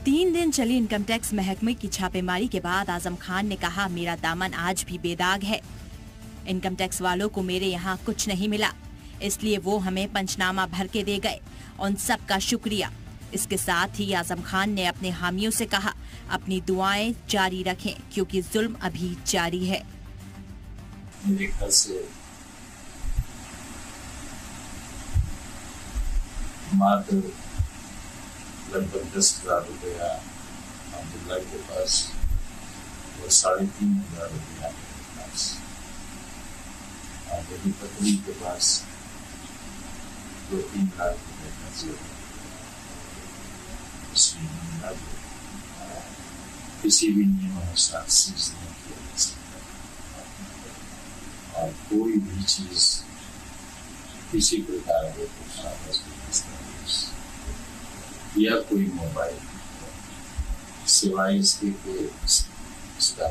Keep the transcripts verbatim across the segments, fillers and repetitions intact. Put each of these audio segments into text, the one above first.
तीन दिन चली इनकम टैक्स महकमे की छापेमारी के बाद आजम खान ने कहा, मेरा दामन आज भी बेदाग है। इनकम टैक्स वालों को मेरे यहाँ कुछ नहीं मिला, इसलिए वो हमें पंचनामा भर के दे गए। उन सब का शुक्रिया। इसके साथ ही आजम खान ने अपने हामियों से कहा, अपनी दुआएं जारी रखें क्योंकि जुल्म अभी जारी है। मेरे घर से मात्र लगभग दस हजार रुपया अब्दुल्ला के पास और साढ़े तीन हजार रुपया मेरे पास, मेरी पत्नी के पास दो तीन लाख रुपए का जेवर, किसी भी नियमानुसार सीज नहीं किया जा सकता और कोई भी चीज किसी प्रकार के दस्तावेज या कोई मोबाइल सिवाय इसके के इसका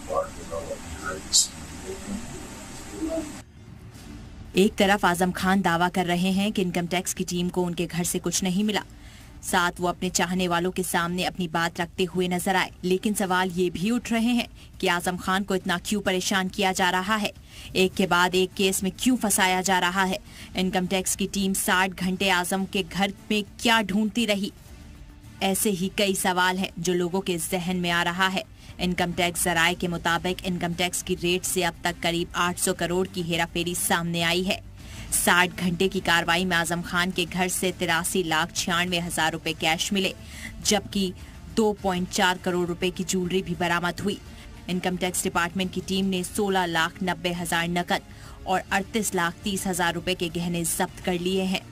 एक तरफ आजम खान दावा कर रहे हैं कि इनकम टैक्स की टीम को उनके घर से कुछ नहीं मिला, साथ वो अपने चाहने वालों के सामने अपनी बात रखते हुए नजर आए। लेकिन सवाल ये भी उठ रहे हैं कि आजम खान को इतना क्यों परेशान किया जा रहा है, एक के बाद एक केस में क्यों फंसाया जा रहा है। इनकम टैक्स की टीम साठ घंटे आजम के घर में क्या ढूंढती रही। ऐसे ही कई सवाल हैं जो लोगों के जहन में आ रहा है। इनकम टैक्स जराये के मुताबिक इनकम टैक्स की रेट से अब तक करीब आठ सौ करोड़ की हेराफेरी सामने आई है। साठ घंटे की कार्रवाई में आजम खान के घर से तिरासी लाख छियानवे हजार रुपए कैश मिले, जबकि दो पॉइंट चार करोड़ रुपए की ज्वेलरी भी बरामद हुई। इनकम टैक्स डिपार्टमेंट की टीम ने सोलह लाख नब्बे हजार नकद और अड़तीस लाख तीस हजार रुपए के गहने जब्त कर लिए हैं।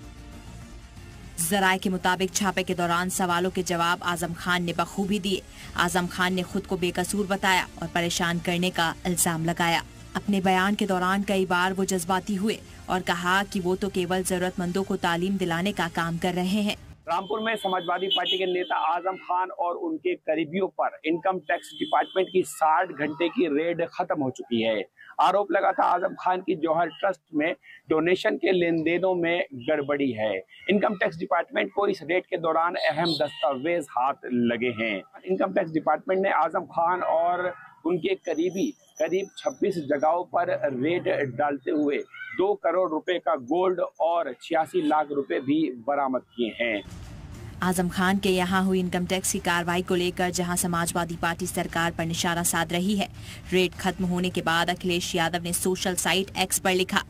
जराये के मुताबिक छापे के दौरान सवालों के जवाब आजम खान ने बखूबी दिए। आजम खान ने खुद को बेकसूर बताया और परेशान करने का इल्जाम लगाया। अपने बयान के दौरान कई बार वो जज्बाती हुए और कहा कि वो तो केवल जरूरतमंदों को तालीम दिलाने का काम कर रहे हैं। रामपुर में समाजवादी पार्टी के नेता आजम खान और उनके करीबियों पर इनकम टैक्स डिपार्टमेंट की साठ घंटे की रेड खत्म हो चुकी है। आरोप लगा था आजम खान की जौहर ट्रस्ट में डोनेशन के लेन देनों में गड़बड़ी है। इनकम टैक्स डिपार्टमेंट को इस रेड के दौरान अहम दस्तावेज हाथ लगे हैं। इनकम टैक्स डिपार्टमेंट ने आजम खान और उनके करीबी करीब छब्बीस जगहों पर रेड डालते हुए दो करोड़ रुपए का गोल्ड और छियासी लाख रुपए भी बरामद किए हैं। आजम खान के यहाँ हुई इनकम टैक्स की कार्रवाई को लेकर जहां समाजवादी पार्टी सरकार पर निशाना साध रही है, रेड खत्म होने के बाद अखिलेश यादव ने सोशल साइट एक्स पर लिखा,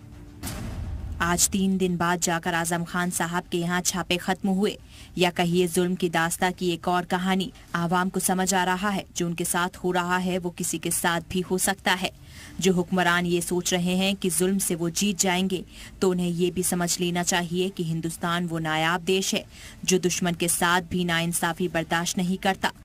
आज तीन दिन बाद जाकर आजम खान साहब के यहाँ छापे खत्म हुए, या कहिए जुल्म की दास्ता की एक और कहानी। आवाम को समझ आ रहा है जो उनके साथ हो रहा है वो किसी के साथ भी हो सकता है। जो हुक्मरान ये सोच रहे हैं कि जुल्म से वो जीत जाएंगे, तो उन्हें ये भी समझ लेना चाहिए कि हिंदुस्तान वो नायाब देश है जो दुश्मन के साथ भी नाइंसाफी बर्दाश्त नहीं करता।